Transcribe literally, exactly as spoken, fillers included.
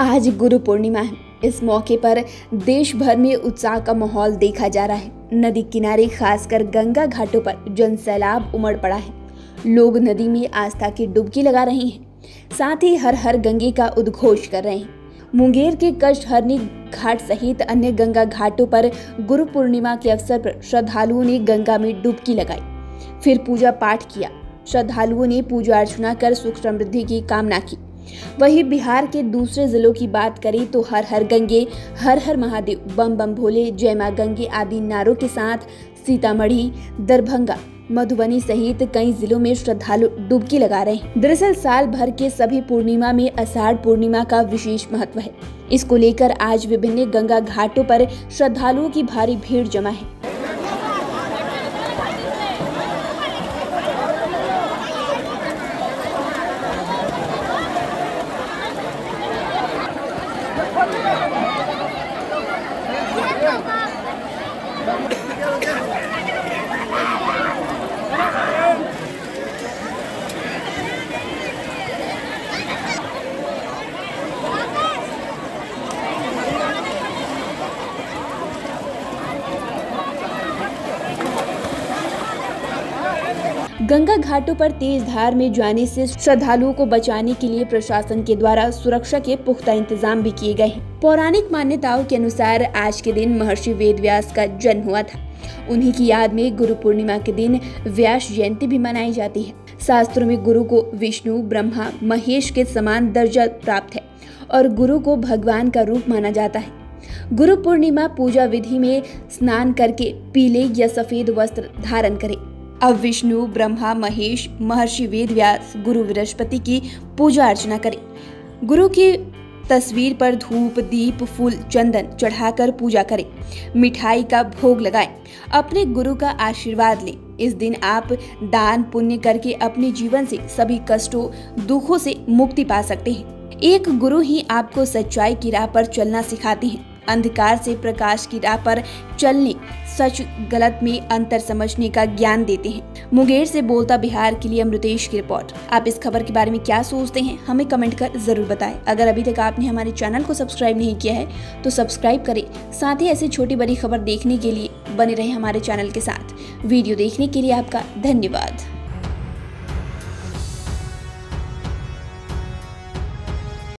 आज गुरु पूर्णिमा है। इस मौके पर देश भर में उत्साह का माहौल देखा जा रहा है। नदी किनारे खासकर गंगा घाटों पर जन सैलाब उमड़ पड़ा है। लोग नदी में आस्था की डुबकी लगा रहे हैं, साथ ही हर हर गंगे का उद्घोष कर रहे हैं। मुंगेर के कष्टहरनी घाट सहित अन्य गंगा घाटों पर गुरु पूर्णिमा के अवसर पर श्रद्धालुओं ने गंगा में डुबकी लगाई, फिर पूजा पाठ किया। श्रद्धालुओं ने पूजा अर्चना कर सुख समृद्धि की कामना की। वहीं बिहार के दूसरे जिलों की बात करें तो हर हर गंगे, हर हर महादेव, बम बम भोले, जय मां गंगे आदि नारों के साथ सीतामढ़ी, दरभंगा, मधुबनी सहित कई जिलों में श्रद्धालु डुबकी लगा रहे हैं। दरअसल साल भर के सभी पूर्णिमा में आषाढ़ पूर्णिमा का विशेष महत्व है। इसको लेकर आज विभिन्न गंगा घाटों पर श्रद्धालुओं की भारी भीड़ जमा है। गंगा घाटों पर तेज धार में जाने से श्रद्धालुओं को बचाने के लिए प्रशासन के द्वारा सुरक्षा के पुख्ता इंतजाम भी किए गए हैं। पौराणिक मान्यताओं के अनुसार आज के दिन महर्षि वेदव्यास का जन्म हुआ था। उन्हीं की याद में गुरु पूर्णिमा के दिन व्यास जयंती भी मनाई जाती है। शास्त्रों में गुरु को विष्णु, ब्रह्मा, महेश के समान दर्जा प्राप्त है और गुरु को भगवान का रूप माना जाता है। गुरु पूर्णिमा पूजा विधि में स्नान करके पीले या सफेद वस्त्र धारण करें। अब विष्णु, ब्रह्मा, महेश, महर्षि वेदव्यास, गुरु बृहस्पति की पूजा अर्चना करें। गुरु की तस्वीर पर धूप, दीप, फूल, चंदन चढ़ाकर पूजा करें। मिठाई का भोग लगाएं। अपने गुरु का आशीर्वाद लें। इस दिन आप दान पुण्य करके अपने जीवन से सभी कष्टों, दुखों से मुक्ति पा सकते हैं। एक गुरु ही आपको सच्चाई की राह पर चलना सिखाते हैं। अंधकार से प्रकाश की राह पर चलने, सच गलत में अंतर समझने का ज्ञान देते हैं। मुंगेर से बोलता बिहार के लिए अमृतेश की रिपोर्ट। आप इस खबर के बारे में क्या सोचते हैं, हमें कमेंट कर जरूर बताएं। अगर अभी तक आपने हमारे चैनल को सब्सक्राइब नहीं किया है तो सब्सक्राइब करें। साथ ही ऐसी छोटी बड़ी खबर देखने के लिए बने रहे हमारे चैनल के साथ। वीडियो देखने के लिए आपका धन्यवाद।